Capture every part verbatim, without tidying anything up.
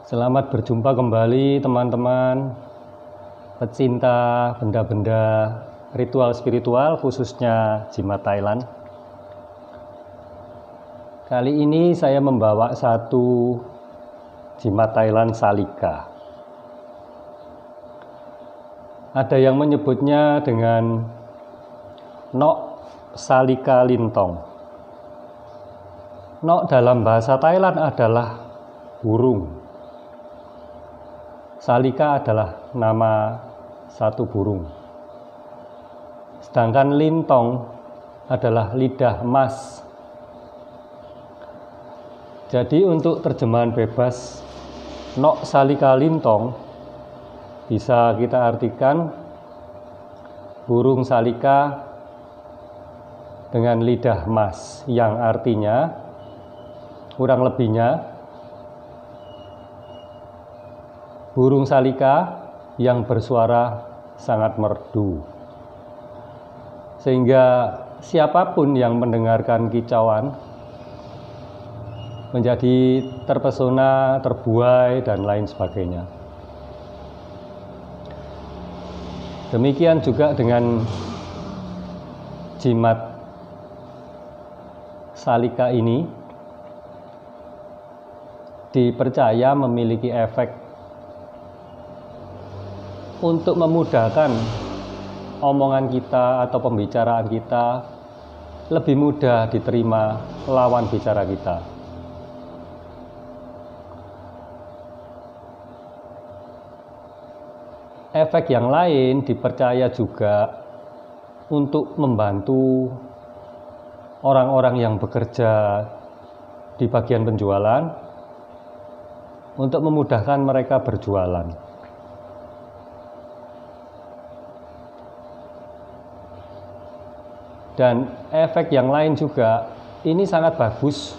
Selamat berjumpa kembali teman-teman pecinta benda-benda ritual spiritual, khususnya jimat Thailand. Kali ini saya membawa satu jimat Thailand Salika. Ada yang menyebutnya dengan Nok Salika Lintong. Nok dalam bahasa Thailand adalah burung. Salika adalah nama satu burung. Sedangkan lintong adalah lidah emas. Jadi untuk terjemahan bebas Nok Salika Lintong bisa kita artikan burung salika dengan lidah emas, yang artinya kurang lebihnya burung salika yang bersuara sangat merdu, sehingga siapapun yang mendengarkan kicauan menjadi terpesona, terbuai, dan lain sebagainya. Demikian juga dengan jimat salika ini, dipercaya memiliki efek untuk memudahkan omongan kita atau pembicaraan kita lebih mudah diterima lawan bicara kita. Efek yang lain dipercaya juga untuk membantu orang-orang yang bekerja di bagian penjualan untuk memudahkan mereka berjualan. Dan efek yang lain juga, ini sangat bagus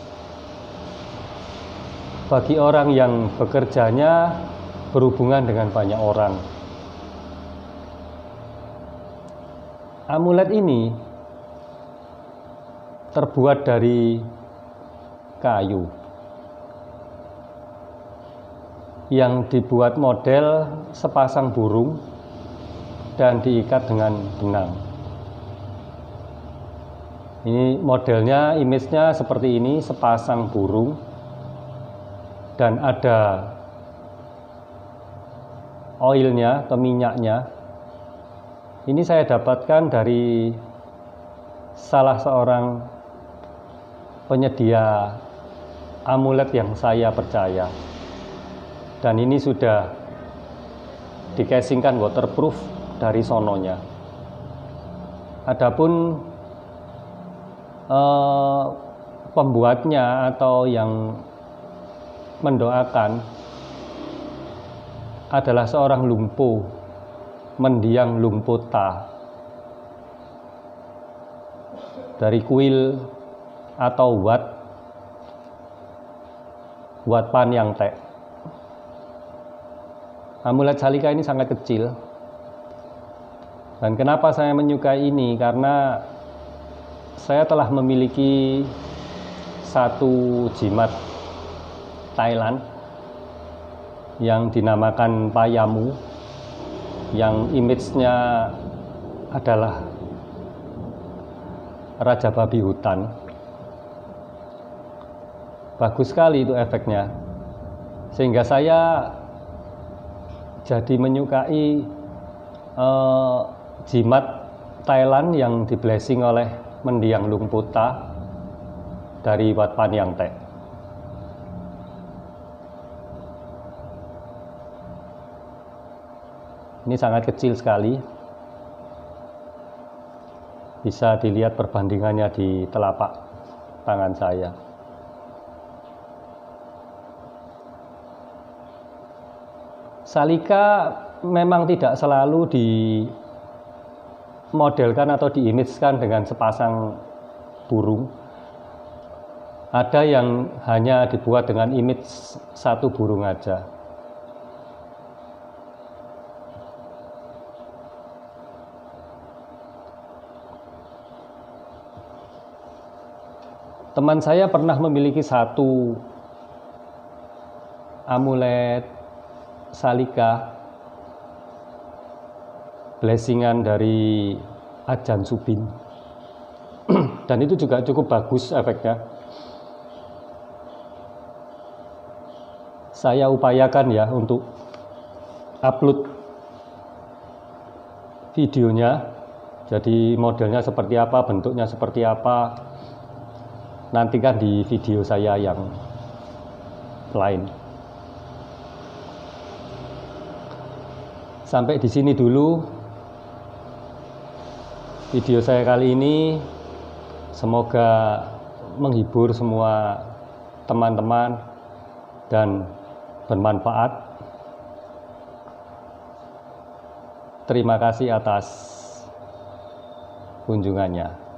bagi orang yang bekerjanya berhubungan dengan banyak orang. Amulet ini terbuat dari kayu yang dibuat model sepasang burung dan diikat dengan benang. Ini modelnya, image-nya seperti ini, sepasang burung dan ada oilnya atau minyaknya. Ini saya dapatkan dari salah seorang penyedia amulet yang saya percaya, dan ini sudah dikasingkan waterproof dari sononya. Adapun eh, pembuatnya atau yang mendoakan adalah seorang lumpo, mendiang lumpota, dari kuil atau wat wat Panyang Te. Amulet salika ini sangat kecil, dan kenapa saya menyukai ini, karena saya telah memiliki satu jimat Thailand yang dinamakan Payamu, yang image-nya adalah raja babi hutan. Bagus sekali itu efeknya, sehingga saya jadi menyukai eh, jimat Thailand yang di-blessing oleh mendiang lumpota dari Wat Panyang Te. Ini sangat kecil sekali, bisa dilihat perbandingannya di telapak tangan saya. Salika memang tidak selalu dimodelkan atau diimagekan dengan sepasang burung. Ada yang hanya dibuat dengan image satu burung aja. Teman saya pernah memiliki satu amulet Salika, blessingan dari Ajan Subin. Dan itu juga cukup bagus efeknya. Saya upayakan ya untuk upload videonya, jadi modelnya seperti apa, bentuknya seperti apa, nantikan di video saya yang lain. Sampai di sini dulu video saya kali ini. Semoga menghibur semua teman-teman dan bermanfaat. Terima kasih atas kunjungannya.